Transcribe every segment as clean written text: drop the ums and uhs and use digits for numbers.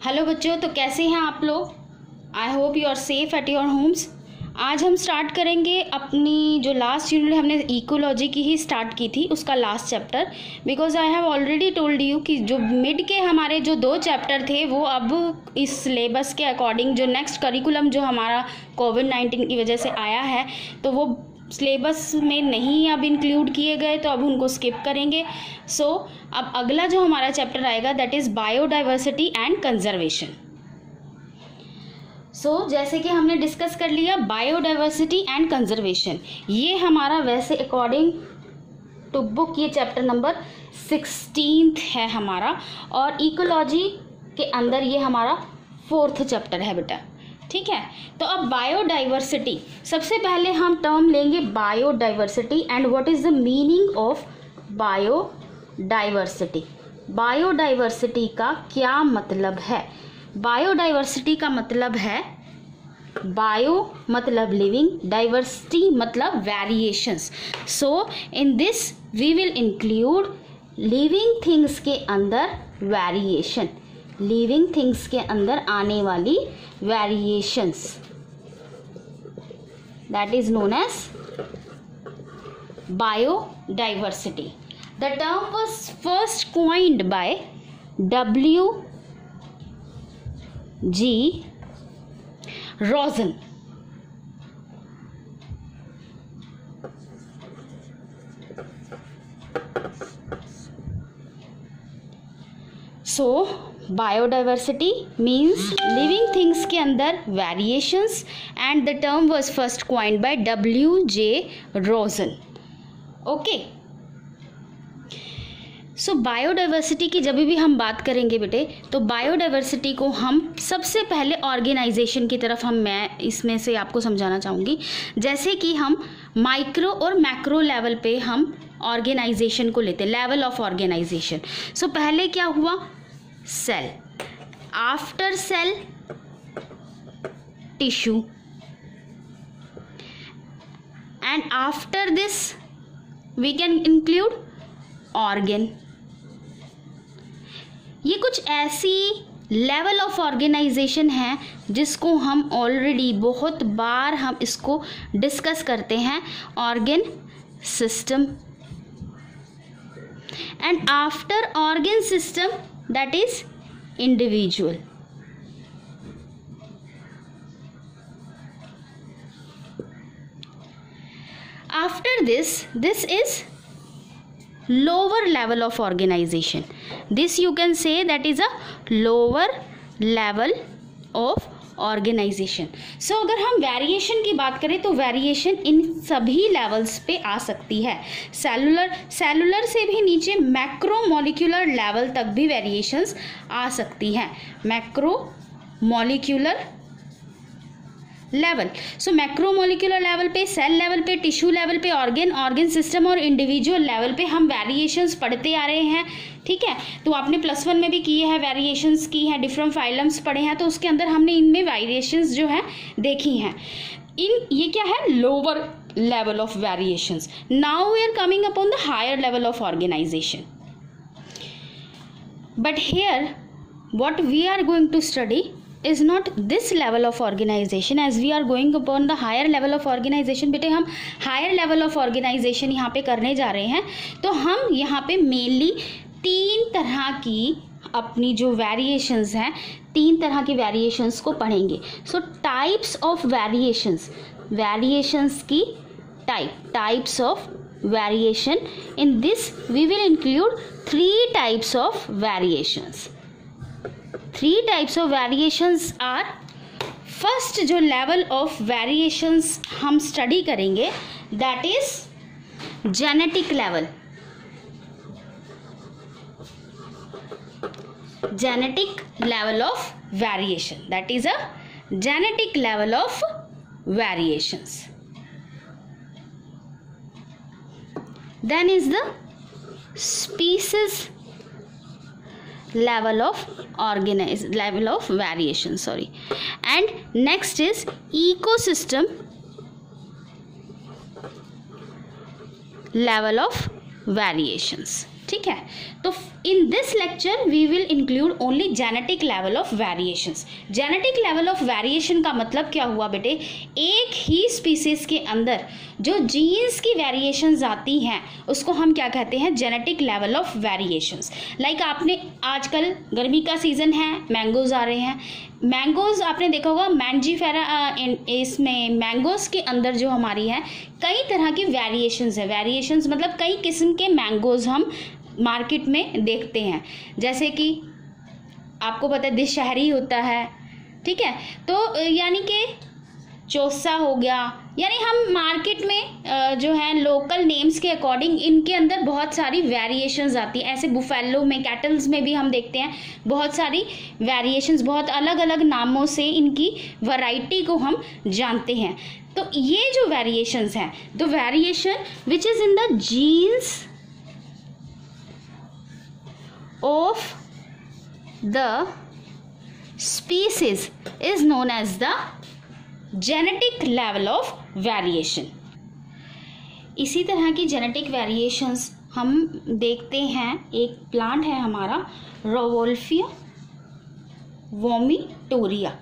Hello बच्चों, तो कैसे हैं आप लोग। I hope you are safe at your homes. आज हम स्टार्ट करेंगे अपनी जो लास्ट यूनिट हमने इकोलॉजी की ही स्टार्ट की थी, उसका last chapter. Because I have already told you कि जो मिड के हमारे जो 2 चैप्टर थे वो अब इस सिलेबस के अकॉर्डिंग जो नेक्स्ट करिकुलम जो हमारा कोविड-19 की वजह से आया है तो वो सिलेबस में नहीं अब इंक्लूड किए गए, तो अब उनको स्किप करेंगे। सो अब अगला जो हमारा चैप्टर आएगा that is biodiversity and conservation. जैसे कि हमने डिस्कस कर लिया बायोडाइवर्सिटी एंड कंजर्वेशन, ये हमारा वैसे अकॉर्डिंग टू बुक ये चैप्टर नंबर 16 है हमारा, और इकोलॉजी के अंदर ये हमारा 4th चैप्टर है बेटा। ठीक है, तो अब बायोडाइवर्सिटी, सबसे पहले हम टर्म लेंगे biodiversity and what is the meaning of biodiversity. Biodiversity का क्या मतलब है। बायोडाइवर्सिटी का मतलब है, बायो मतलब लिविंग, डाइवर्सिटी मतलब variations. So in this we will include living things के अंदर वेरिएशन, लिविंग थिंग्स के अंदर आने वाली variations, that is known as biodiversity. The term was first coined by W.G. Rosen. So biodiversity means living things के अंदर variations and the term was first coined by W.J. Rosen. Okay. So biodiversity की जब भी हम बात करेंगे बेटे, तो बायोडाइवर्सिटी को हम सबसे पहले ऑर्गेनाइजेशन की तरफ मैं इसमें से आपको समझाना चाहूँगी। जैसे कि हम माइक्रो और मैक्रो लेवल पे हम ऑर्गेनाइजेशन को लेते, लेवल ऑफ ऑर्गेनाइजेशन। सो पहले क्या हुआ, cell, after cell tissue, and after this we can include organ. ये कुछ ऐसी लेवल ऑफ ऑर्गेनाइजेशन है जिसको हम ऑलरेडी बहुत बार हम इसको डिस्कस करते हैं, organ system. And after organ system that is individual. After this is lower level of organization. This you can say that is a lower level of organization. So अगर हम वेरिएशन की बात करें तो वेरिएशन इन सभी levels पे आ सकती है। सेलुलर से भी नीचे मैक्रो मॉलिक्यूलर लेवल तक भी वेरिएशंस आ सकती हैं, macro molecular level. So macromolecular level पे, सेल लेवल पे, टिश्यू लेवल पे, ऑर्गन सिस्टम और इंडिविजुअल लेवल पे हम वेरिएशंस पढ़ते आ रहे हैं। ठीक है, तो आपने +1 में भी किए हैं, वेरिएशंस की हैं, डिफरेंट फाइलम्स पढ़े हैं, तो उसके अंदर हमने इनमें वेरिएशंस जो हैं देखी हैं। ये क्या है, lower level of variations. Now we are coming upon the higher level of organization, but here what we are going to study is not this level of organization as we are going upon the higher level of organization। बेटे हम higher level of organization यहाँ पे करने जा रहे हैं, तो हम यहाँ पे मेनली 3 तरह की अपनी जो वेरिएशंस हैं, 3 तरह की वेरिएशंस को पढ़ेंगे। सो टाइप्स ऑफ वेरिएशंस की types of variation, in this we will include 3 types of variations. 3 types of variations are, first जो लेवल ऑफ वेरिएशंस हम स्टडी करेंगे that is genetic level. Genetic level of variation, that is a genetic level of variations. Then is the species level of variation, and next is ecosystem level of variations. ठीक है। तो in this lecture we will include only genetic level of variations. Genetic level of variation का मतलब क्या हुआ बेटे, एक ही species के अंदर जो जीन्स की वेरिएशंस आती हैं उसको हम क्या कहते हैं, genetic level of variations. Like आपने आजकल गर्मी का सीजन है, मैंगोज आ रहे हैं, मैंगोज आपने देखा होगा मैंजीफेरा, इसमें मैंगोज के अंदर जो हमारी है कई तरह की वेरिएशंस है। वेरिएशंस मतलब कई किस्म के मैंगोज हम मार्केट में देखते हैं, जैसे कि आपको पता है दशहरी होता है, ठीक है, तो यानी कि चौसा हो गया, यानी हम मार्केट में जो है लोकल नेम्स के अकॉर्डिंग इनके अंदर बहुत सारी वेरिएशंस आती हैं। ऐसे बुफेलो में, कैटल्स में भी हम देखते हैं बहुत सारी वेरिएशंस, बहुत अलग अलग नामों से इनकी वैरायटी को हम जानते हैं। तो ये जो वेरिएशंस हैं, the variation which is in the genes of the species is known as the genetic level of variation. इसी तरह की जेनेटिक वेरिएशंस हम देखते हैं, एक प्लांट है हमारा रोवोल्फिया वोमिटोरिया।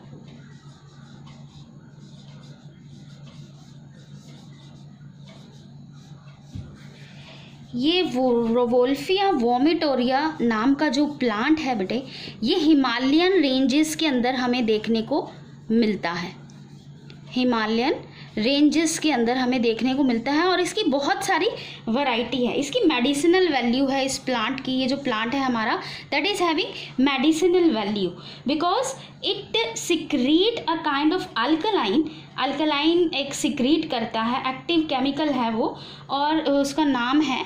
ये रोवोल्फिया वोमिटोरिया नाम का जो प्लांट है बेटे, ये हिमालयन रेंजेस के अंदर हमें देखने को मिलता है। हिमालयन रेंजेस के अंदर हमें देखने को मिलता है और इसकी बहुत सारी वैरायटी है। इसकी मेडिसिनल वैल्यू है इस प्लांट की, ये जो प्लांट है हमारा that is having medicinal value because it secrete a kind of alkaline एक सिक्रीट करता है, एक्टिव केमिकल है वो, और उसका नाम है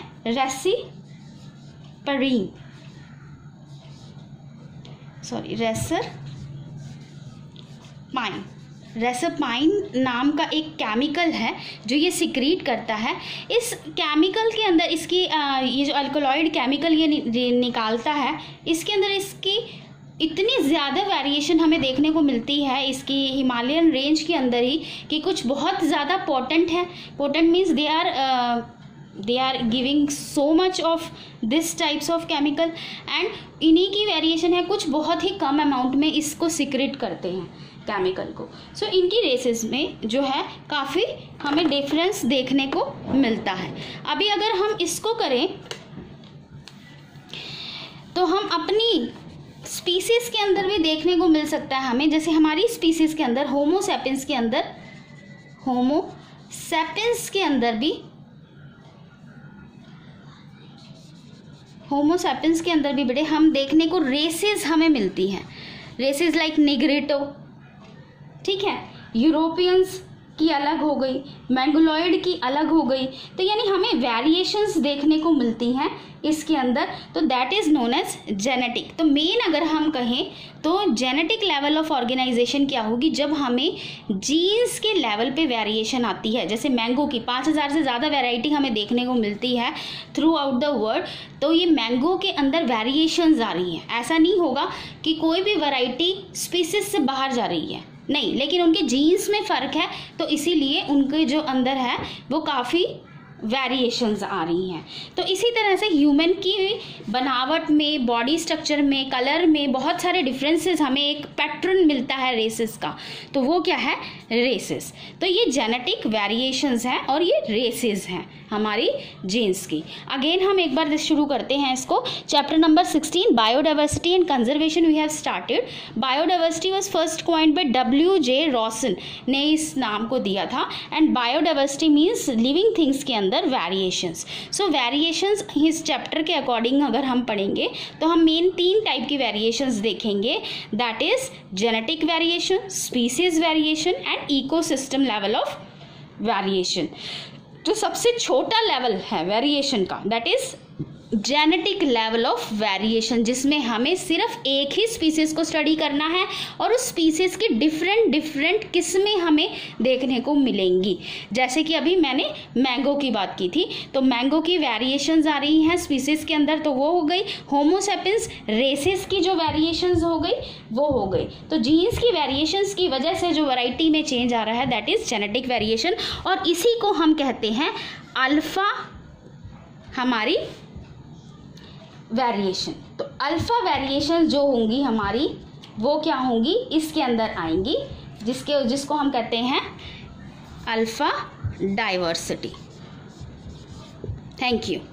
रेसरपाइन नाम का एक केमिकल है जो ये सिक्रीट करता है। इस केमिकल के अंदर इसकी ये जो अल्कलॉइड केमिकल ये निकालता है, इसके अंदर इसकी इतनी ज़्यादा वेरिएशन हमें देखने को मिलती है इसकी हिमालयन रेंज के अंदर ही कि कुछ बहुत ज़्यादा पोटेंट है। Potent means they are giving so much of this types of chemical and इन्हीं की वेरिएशन है, कुछ बहुत ही कम अमाउंट में इसको सिक्रेट करते हैं केमिकल को। सो इनकी रेसेस में जो है काफ़ी हमें डिफरेंस देखने को मिलता है। अभी अगर हम इसको करें तो हम अपनी स्पीसीज के अंदर भी देखने को मिल सकता है हमें, जैसे हमारी स्पीसीज के अंदर होमो सैपियंस के अंदर भी बेटे हम देखने को रेसेस हमें मिलती हैं। रेसेस लाइक निग्रिटो, ठीक है, यूरोपियंस की अलग हो गई, मैंगोलॉयड की अलग हो गई, तो यानी हमें वेरिएशंस देखने को मिलती हैं इसके अंदर, तो that is known as genetic. तो मेन अगर हम कहें तो जेनेटिक लेवल ऑफ ऑर्गेनाइजेशन क्या होगी, जब हमें जीन्स के लेवल पे वेरिएशन आती है। जैसे मैंगो की 5000 से ज़्यादा वैरायटी हमें देखने को मिलती है थ्रू आउट द वर्ल्ड, तो ये मैंगो के अंदर वेरिएशंस आ रही हैं। ऐसा नहीं होगा कि कोई भी वैरायटी स्पीसीज से बाहर जा रही है, नहीं, लेकिन उनके जीन्स में फ़र्क है, तो इसीलिए उनके जो अंदर है वो काफ़ी वेरिएशंस आ रही हैं। तो इसी तरह से ह्यूमन की बनावट में, बॉडी स्ट्रक्चर में, कलर में बहुत सारे डिफरेंसेस, हमें एक पैटर्न मिलता है रेसेस का, तो वो क्या है, रेसेस। तो ये जेनेटिक वेरिएशंस हैं और ये रेसेस हैं हमारी जीन्स की। अगेन हम एक बार शुरू करते हैं इसको। Chapter number 16 biodiversity and conservation we have started. Biodiversity was first coined by W.J. Rosen ने इस नाम को दिया था, and biodiversity means living things के अंदर वेरिएशंस। सो वेरिएशंस इस चैप्टर के अकॉर्डिंग अगर हम पढ़ेंगे तो हम मेन 3 टाइप की वेरिएशंस देखेंगे, that is genetic variation, species variation and ecosystem level of variation. जो सबसे छोटा लेवल है वेरिएशन का that is genetic level of variation, जिसमें हमें सिर्फ एक ही स्पीसीज को स्टडी करना है और उस स्पीसीज की डिफरेंट किस्में हमें देखने को मिलेंगी। जैसे कि अभी मैंने मैंगो की बात की थी, तो मैंगो की वेरिएशंस आ रही हैं स्पीसीज के अंदर, तो वो हो गई। होमो सैपियंस रेसेस की जो वेरिएशंस हो गई वो हो गई। तो जीन्स की वेरिएशंस की वजह से जो वैरायटी में चेंज आ रहा है दैट इज जेनेटिक वेरिएशन, और इसी को हम कहते हैं अल्फा, हमारी वेरिएशन। तो अल्फ़ा वेरिएशन जो होंगी हमारी वो क्या होंगी, इसके अंदर आएंगी, जिसको हम कहते हैं alpha diversity. Thank you.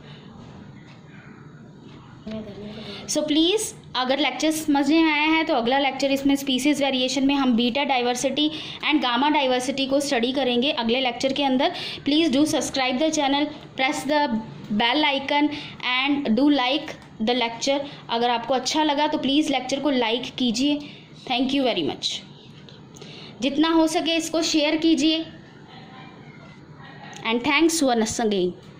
So please अगर लेक्चर समझ में आया है तो अगला लेक्चर इसमें स्पीसीज वेरिएशन में हम beta diversity and gamma diversity को स्टडी करेंगे अगले लेक्चर के अंदर। Please do subscribe the channel, press the bell icon and do like the lecture. अगर आपको अच्छा लगा तो प्लीज़ लेक्चर को लाइक कीजिए। Thank you very much. जितना हो सके इसको शेयर कीजिए एंड थैंक्स वंस अगेन।